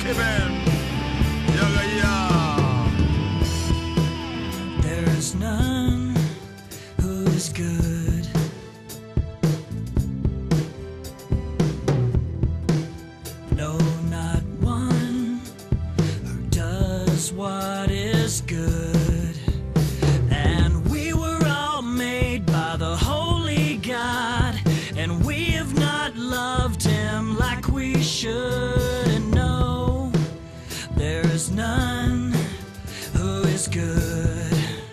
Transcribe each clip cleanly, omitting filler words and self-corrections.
Ben. There is none who is good. No, not one who does what is good. And we were all made by the holy God, and we have not loved him like we should. And no, there is none who is good.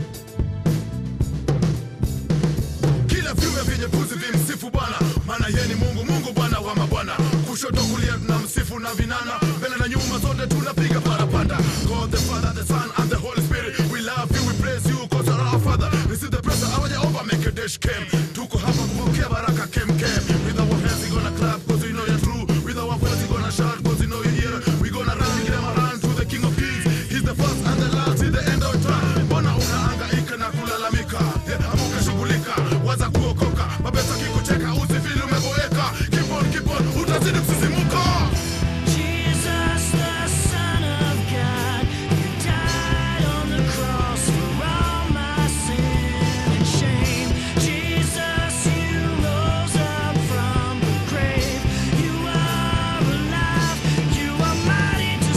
Kila viumbe vyenye pumzi vimsifu Bwana, maana yeye ni Mungu, Mungu Bwana wa mabwana. Kushoto kulia tunamsifu na vinana, mbele na nyuma zote tunapiga parapanda. God the Father, the Son and the Holy Spirit, we love you, we praise you, cause you're our Father. Receive the praise of our Jehovah, make a dish came. Tuko hapa kupokea baraka kem. With our hands we gonna clap, cause we know you're true. With our voice we gonna shout, cause we know you're here. We gonna run, give them a run to the King of Kings. He's the first and the last, he's the end of time. Mbona unahangaika na kulalamika? Amuka shughulika, waza kuokoka. Mabesa kikucheka, usifili umeboeka. Keep on, utazidi kusisimuka. Jesus, the Son of God, you died on the cross for all my sin and shame. Jesus, you rose up from the grave. You are alive, you are mighty to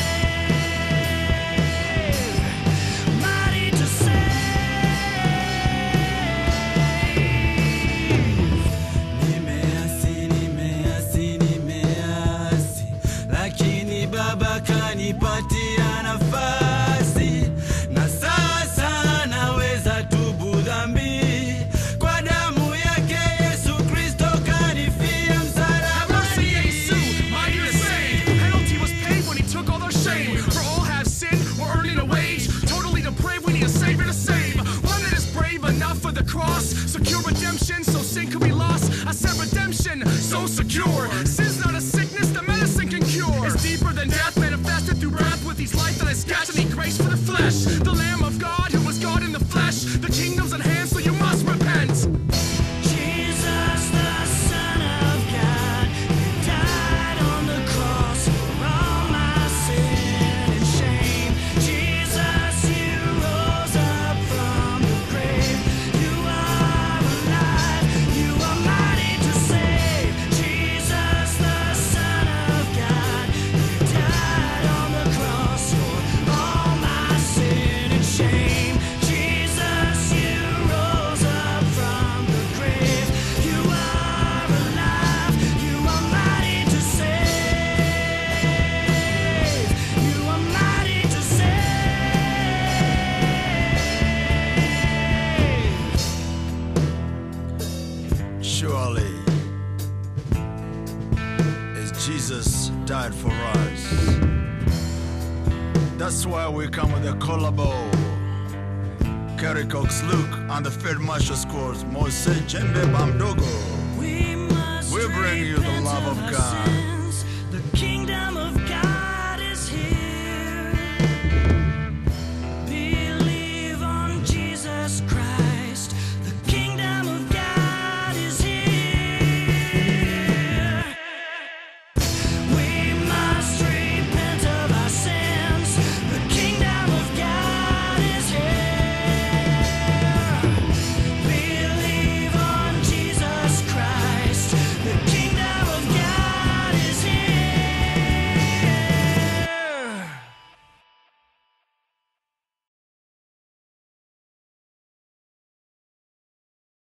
save, mighty to save. Nimeasi, lakini Baba kanipatia nafasi, na sasa naweza tubu dhambi. Kwa damu yake Yesu Kristo kanifia msalabani. Mercy Yesu, mighty to save. Penalty was paid when he took all their shame. For all have sinned, we're earning a wage. Totally depraved, we need a savior to save. One that is brave enough for the cross. Secure redemption, so sin could be lost. I said redemption, so secure. Sin's not a sickness, the medicine can cure. It's deeper than death, manifested through breath. With these life that I sketch, I need grace for the flesh. The Lamb of God, who was God in the flesh. The kingdom's at hand, so you must repent. Jesus, the Son of God, you died on the cross for all my sin and shame. Jesus, you rose up from the grave. You are alive, you are mighty to save. Jesus, the Son of God, you died on the cross for all my sin and shame. Jesus, you rose up from the grave. You are alive, you are mighty to save. You are mighty to save. Surely, as Jesus died for us, that's why we come with a collabo. Cary Cox Luke and the Field Marshal Squads, Mose Jembe Bamdogo. We must We bring you the love of God.